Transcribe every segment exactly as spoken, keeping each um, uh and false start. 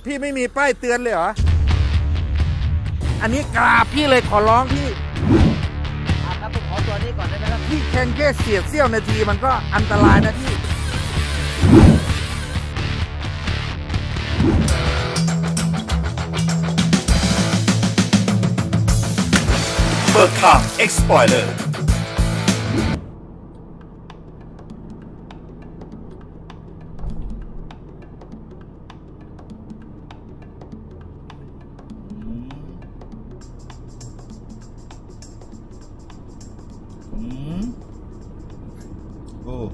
พี่ไม่มีป้ายเตือนเลยเหรออันนี้กราบพี่เลยขอร้องพี่ครับผมขอตัวนี้ก่อนได้ไหมครับพี่แข่งแค่เสียดเสี้ยวนาทีมันก็อันตรายนะพี่เบิกทางเอ็กซ์พอยเลอร์โอ้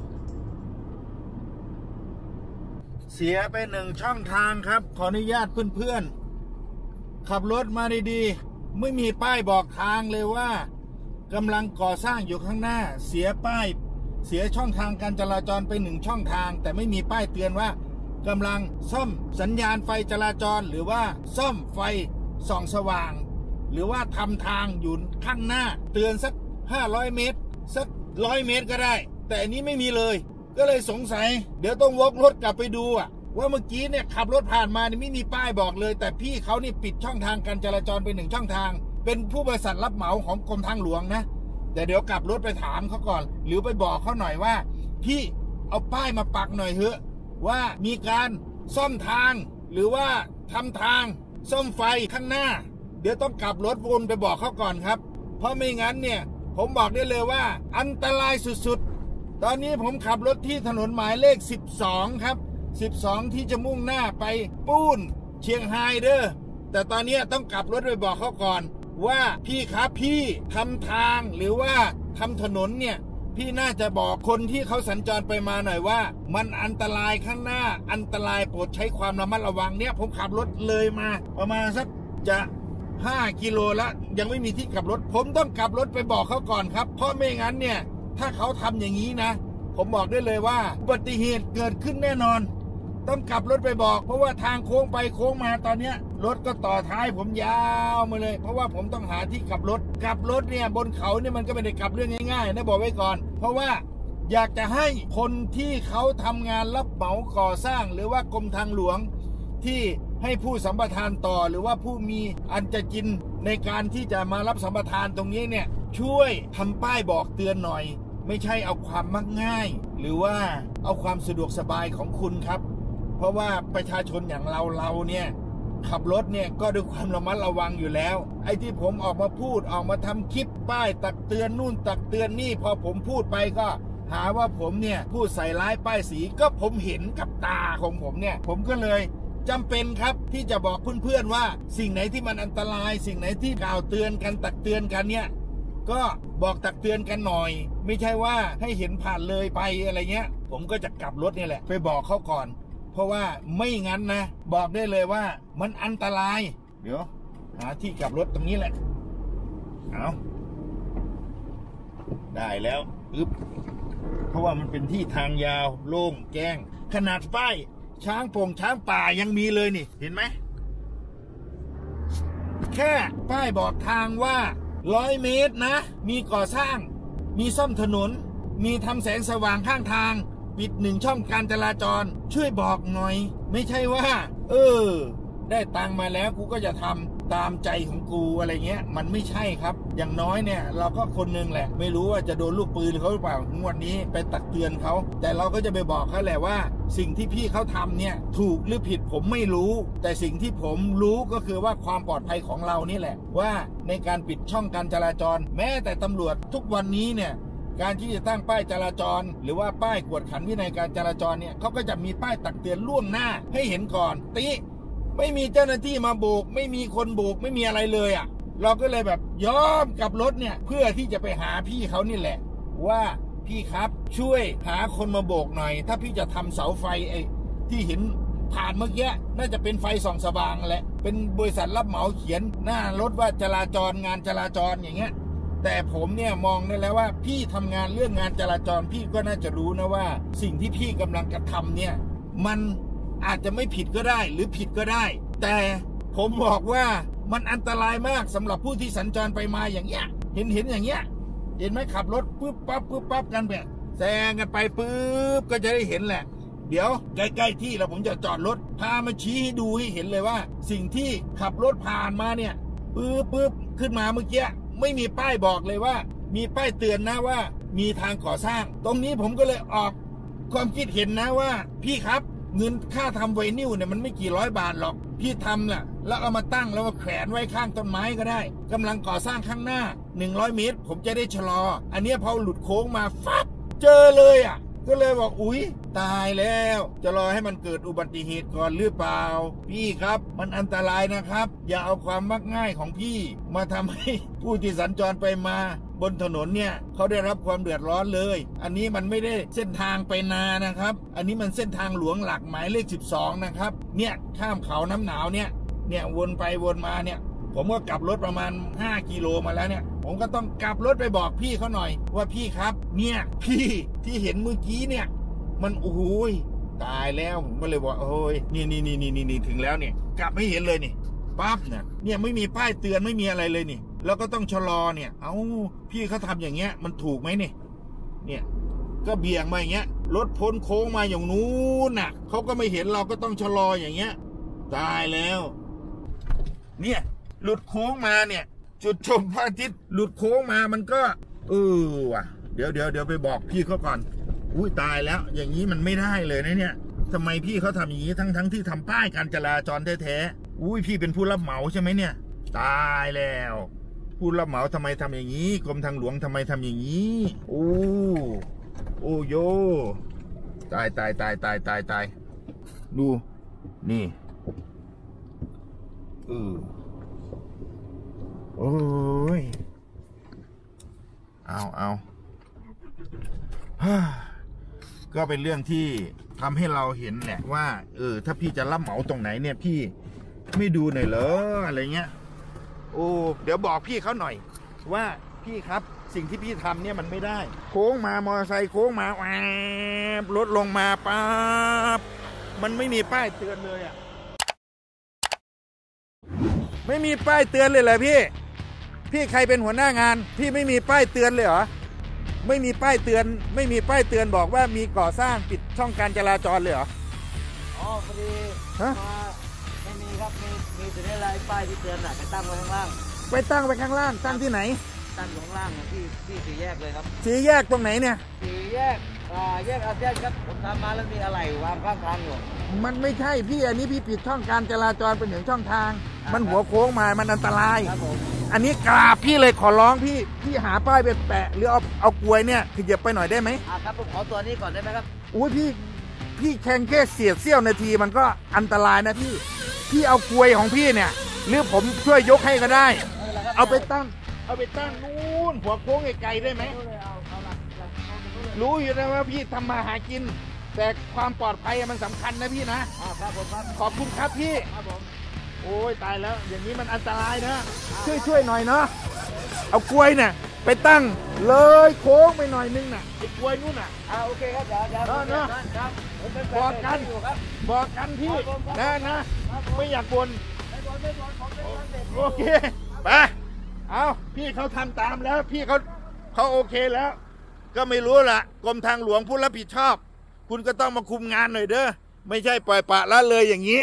เสียไปหนึ่งช่องทางครับขออนุญาตเพื่อนๆขับรถมาดีๆไม่มีป้ายบอกทางเลยว่ากำลังก่อสร้างอยู่ข้างหน้าเสียป้ายเสียช่องทางการจราจรไปหนึ่งช่องทางแต่ไม่มีป้ายเตือนว่ากำลังซ่อมสัญญาณไฟจราจรหรือว่าซ่อมไฟส่องสว่างหรือว่าทำทางอยู่ข้างหน้าเตือนสักห้าร้อยเมตรสักร้อยเมตรก็ได้แต่อันนี้ไม่มีเลยก็เลยสงสัยเดี๋ยวต้องวกรถกลับไปดูอะว่าเมื่อกี้เนี่ยขับรถผ่านมานี่ไม่มีป้ายบอกเลยแต่พี่เขานี่ปิดช่องทางการจราจรไปหนึ่งช่องทางเป็นผู้บริษัทรับเหมาของกรมทางหลวงนะแต่เดี๋ยวกลับรถไปถามเขาก่อนหรือไปบอกเขาหน่อยว่าพี่เอาป้ายมาปักหน่อยเถอะว่ามีการซ่อมทางหรือว่าทำทางซ่อมไฟข้างหน้าเดี๋ยวต้องกลับรถวนไปบอกเขาก่อนครับเพราะไม่งั้นเนี่ยผมบอกได้เลยว่าอันตรายสุดๆตอนนี้ผมขับรถที่ถนนหมายเลขสิบสองครับสิบสองที่จะมุ่งหน้าไปปูนเชียงไฮเด้อแต่ตอนนี้ต้องกลับรถไปบอกเขาก่อนว่าพี่ครับพี่ทำทางหรือว่าทำถนนเนี่ยพี่น่าจะบอกคนที่เขาสัญจรไปมาหน่อยว่ามันอันตรายข้างหน้าอันตรายโปรดใช้ความระมัดระวังเนี่ยผมขับรถเลยมาประมาณสักจะห้ากิโลแล้วยังไม่มีที่กลับรถผมต้องกลับรถไปบอกเขาก่อนครับเพราะไม่งั้นเนี่ยถ้าเขาทำอย่างนี้นะผมบอกได้เลยว่าอุบัติเหตุเกิดขึ้นแน่นอนต้องกลับรถไปบอกเพราะว่าทางโค้งไปโค้งมาตอนนี้รถก็ต่อท้ายผมยาวมาเลยเพราะว่าผมต้องหาที่กลับรถกลับรถเนี่ยบนเขาเนี่ยมันก็ไม่ได้กลับเรื่องง่ายๆนะบอกไว้ก่อนเพราะว่าอยากจะให้คนที่เขาทำงานรับเหมาก่อสร้างหรือว่ากรมทางหลวงที่ให้ผู้สัมปทานต่อหรือว่าผู้มีอันจะกินในการที่จะมารับสัมปทานตรงนี้เนี่ยช่วยทำป้ายบอกเตือนหน่อยไม่ใช่เอาความมักง่ายหรือว่าเอาความสะดวกสบายของคุณครับเพราะว่าประชาชนอย่างเราเราเนี่ยขับรถเนี่ยก็ด้วยความระมัดระวังอยู่แล้วไอ้ที่ผมออกมาพูดออกมาทำคลิปป้ายตักเตือนนู่นตักเตือนนี่พอผมพูดไปก็หาว่าผมเนี่ยพูดใส่ร้ายป้ายสีก็ผมเห็นกับตาของผมเนี่ยผมก็เลยจำเป็นครับที่จะบอกเพื่อนๆว่าสิ่งไหนที่มันอันตรายสิ่งไหนที่กล่าวเตือนกันตักเตือนกันเนี่ยก็บอกตักเตือนกันหน่อยไม่ใช่ว่าให้เห็นผ่านเลยไปอะไรเงี้ยผมก็จะกลับรถนี่แหละไปบอกเขาก่อนเพราะว่าไม่งั้นนะบอกได้เลยว่ามันอันตรายเดี๋ยวหาที่กลับรถตรงนี้แหละเอาได้แล้วอึ๊บเพราะว่ามันเป็นที่ทางยาวโล่งแจ้งขนาดป้ายช้างโป่งช้างป่ายังมีเลยนี่เห็นไหมแค่ป้ายบอกทางว่าร้อยเมตรนะมีก่อสร้างมีซ่อมถนนมีทำแสงสว่างข้างทางปิดหนึ่งช่องการจราจรช่วยบอกหน่อยไม่ใช่ว่าเออได้ตังมาแล้วกูก็จะทำตามใจของกูอะไรเงี้ยมันไม่ใช่ครับอย่างน้อยเนี่ยเราก็คนนึงแหละไม่รู้ว่าจะโดนลูกปืนเขาหรือเปล่างวดนี้ไปตักเตือนเขาแต่เราก็จะไปบอกเขาแหละว่าสิ่งที่พี่เขาทำเนี่ยถูกหรือผิดผมไม่รู้แต่สิ่งที่ผมรู้ก็คือว่าความปลอดภัยของเรานี่แหละว่าในการปิดช่องการจราจรแม้แต่ตำรวจทุกวันนี้เนี่ยการที่จะตั้งป้ายจราจรหรือว่าป้ายกวดขันวินัยการจราจรเนี่ยเขาก็จะมีป้ายตักเตือนล่วงหน้าให้เห็นก่อนติไม่มีเจ้าหน้าที่มาโบกไม่มีคนโบกไม่มีอะไรเลยอ่ะเราก็เลยแบบยอมกับรถเนี่ยเพื่อที่จะไปหาพี่เขานี่แหละว่าพี่ครับช่วยหาคนมาโบกหน่อยถ้าพี่จะทำเสาไฟไอ้ที่เห็นผ่านเมื่อกี้น่าจะเป็นไฟส่องสว่างแหละเป็นบริษัทรับเหมาเขียนหน้ารถว่าจราจรงานจราจรอย่างเงี้ยแต่ผมเนี่ยมองได้แล้วว่าพี่ทำงานเรื่องงานจราจรพี่ก็น่าจะรู้นะว่าสิ่งที่พี่กำลังกระทำเนี่ยมันอาจจะไม่ผิดก็ได้หรือผิดก็ได้แต่ผมบอกว่ามันอันตรายมากสำหรับผู้ที่สัญจรไปมาอย่างเงี้ยเห็นเห็นอย่างเงี้ยเห็นไหมขับรถปุ๊บปั๊บปุ๊บปั๊บกันแบบแซงกันไปปุ๊บก็จะได้เห็นแหละเดี๋ยวใกล้ๆที่แล้วผมจะจอดรถพามาชี้ให้ดูให้เห็นเลยว่า สิ่งที่ขับรถผ่านมาเนี่ยปึ๊บปึ๊บขึ้นมาเมื่อกี้ไม่มีป้ายบอกเลยว่ามีป้ายเตือนนะว่ามีทางก่อสร้างตรงนี้ผมก็เลยออกความคิดเห็นนะว่าพี่ครับเงินค่าทำไวนิลเนี่ยมันไม่กี่ร้อยบาทหรอกพี่ทำน่ะแล้วเอามาตั้งแล้วมาแขวนไว้ข้างต้นไม้ก็ได้กำลังก่อสร้างข้างหน้าหนึ่งร้อยเมตรผมจะได้ชะลออันนี้พอหลุดโค้งมาฟับเจอเลยอ่ะก็เลยบอกอุ๊ยตายแล้วจะรอให้มันเกิดอุบัติเหตุก่อนหรือเปล่าพี่ครับมันอันตรายนะครับอย่าเอาความมักง่ายของพี่มาทำให้ผู้ที่สัญจรไปมาบนถนนเนี่ยเขาได้รับความเดือดร้อนเลยอันนี้มันไม่ได้เส้นทางไปนานะครับอันนี้มันเส้นทางหลวงหลักหมายเลขสิบสองนะครับเนี่ยข้ามเขาน้ำหนาวเนี่ยเนี่ยวนไปวนมาเนี่ยผมก็กลับรถประมาณห้ากิโลมาแล้วเนี่ยผมก็ต้องกลับรถไปบอกพี่เขาหน่อยว่าพี่ครับเนี่ยพี่ที่เห็นเมื่อกี้เนี่ยมันโอ้โหตายแล้วผมก็เลยบอกโอ้ยนี่นี่นี่นี่นี่ถึงแล้วเนี่ยกลับไม่เห็นเลยนี่ปั๊บเนี่ยเนี่ยไม่มีป้ายเตือนไม่มีอะไรเลยนี่แล้วก็ต้องชะลอเนี่ยเอ้าพี่เขาทำอย่างเงี้ยมันถูกไหมเนี่ยเนี่ยก็เบี่ยงมาอย่างเงี้ยรถพ้นโค้งมาอย่างนู้นน่ะเขาก็ไม่เห็นเราก็ต้องชะลออย่างเงี้ยตายแล้วเนี่ยหลุดโค้งมาเนี่ยจุดชมพระอาทิตย์หลุดโค้งมามันก็เออว่ะเดี๋ยวเดี๋ยวเดี๋ยวไปบอกพี่เขาก่อนอุ้ยตายแล้วอย่างนี้มันไม่ได้เลยนะเนี่ยทำไมพี่เขาทำอย่างนี้ทั้งทั้งที่ทำป้ายการจราจรแท้ๆอุ้ยพี่เป็นผู้รับเหมาใช่ไหมเนี่ยตายแล้วผู้รับเหมาทำไมทำอย่างนี้กรมทางหลวงทำไมทำอย่างนี้โอ้โอ้โยตายตายตายตายตายตายดูนี่เออโอ้ยเอาเอาก็เป็นเรื่องที่ทำให้เราเห็นแหละว่าเออถ้าพี่จะรับเหมาตรงไหนเนี่ยพี่ไม่ดูหน่อยเหรออะไรเงี้ยโอ้เดี๋ยวบอกพี่เขาหน่อยว่าพี่ครับสิ่งที่พี่ทำเนี่ยมันไม่ได้โค้งมามอเตอร์ไซค์โค้งมาแอบรถลงมาปั๊บมันไม่มีป้ายเตือนเลยอ่ะไม่มีป้ายเตือนเลยเหรอพี่พี่ใครเป็นหัวหน้างานพี่ไม่มีป้ายเตือนเลยเหรอไม่มีป้ายเตือนไม่มีป้ายเตือนบอกว่ามีก่อสร้างปิดช่องการจราจรเลยเหรออ๋อพอดีฮะไม่มีครับมีมีแต่ในลายป้ายที่เตือนน่ะไปตั้งไว้ข้างล่างไปตั้งไว้ข้างล่างตั้งที่ไหนตั้งข้างล่างที่ที่สี่แยกเลยครับสี่แยกตรงไหนเนี่ยสี่แยกอ่าแยกอาเซียนครับผมทำมาแล้วมีอะไรวางข้างทางอยู่มันไม่ใช่พี่อันนี้พี่ปิดช่องการจราจรเป็นหนึ่งช่องทางมันหัวโค้งมามันอันตรายครับผมอันนี้กราบพี่เลยขอร้องพี่พี่หาป้ายไปแปะหรือเอาเอากลวยเนี่ยขยับไปหน่อยได้ไหมอ่าครับผมขอตัวนี้ก่อนได้ไหมครับอุ้ยพี่พี่แข่งแค่เสียดเสี้ยวนาทีมันก็อันตรายนะพี่พี่เอากลวยของพี่เนี่ยหรือผมช่วยยกให้ก็ได้เอาไปตั้งเอาไปตั้งนู่นหัวโค้งไกลๆได้ไหมรู้อยู่นะว่าพี่ทำมาหากินแต่ความปลอดภัยมันสำคัญนะพี่นะครับผมครับขอบคุณครับพี่ครับผมโอ้ยตายแล้วอย่างนี้มันอันตรายนะช่วยช่วยหน่อยเนาะเอากล้วยเนี่ยไปตั้งเลยโค้งไปหน่อยนึงน่ะไอ้กล้วยนู่นน่ะอ่าโอเคครับเดี๋ยวเดี๋ยวเนาะบอกกันบอกกันพี่นะนะไม่อยากบ่นโอเคไปเอาพี่เขาทำตามแล้วพี่เขาเขาโอเคแล้วก็ไม่รู้ละกรมทางหลวงผู้รับผิดชอบคุณก็ต้องมาคุมงานหน่อยเด้อไม่ใช่ปล่อยปละละเลยอย่างนี้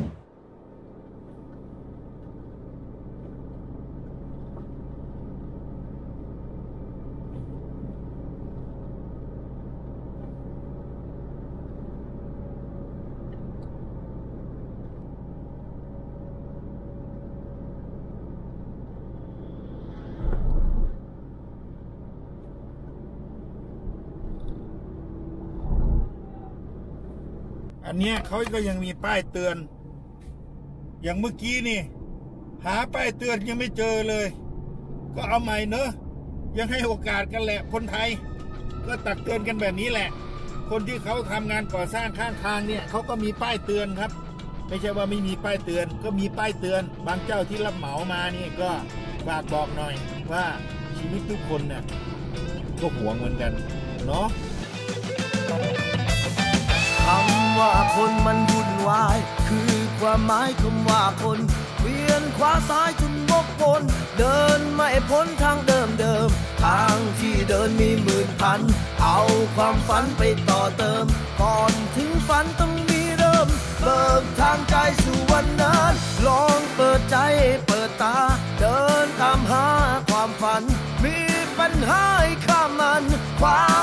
อันเนี้ยเขาก็ยังมีป้ายเตือนอย่างเมื่อกี้นี่หาป้ายเตือนยังไม่เจอเลยก็เอาใหม่เนอะยังให้โอกาสกันแหละคนไทยก็ตักเตือนกันแบบนี้แหละคนที่เขาทำงานก่อสร้างข้างทางเนี่ยเขาก็มีป้ายเตือนครับไม่ใช่ว่าไม่มีป้ายเตือนก็มีป้ายเตือนบางเจ้าที่รับเหมามานี่ก็ฝากบอกหน่อยว่าชีวิตทุกคนเนี่ยก็หวงเหมือนกันเนาะคำว่าคนมันวุ่นวายคือความหมายคำว่าคนเวียนขวาซ้ายจนวกวนเดินไม่พ้นทางเดิมเดิมทางที่เดินมีหมื่นพันเอาความฝันไปต่อเติมก่อนถึงฝันต้องมีเริ่มเบิกทางใจสู่วันนั้นลองเปิดใจเปิดตาเดินตามหาความฝันมีปัญหาให้ข้ามมันความ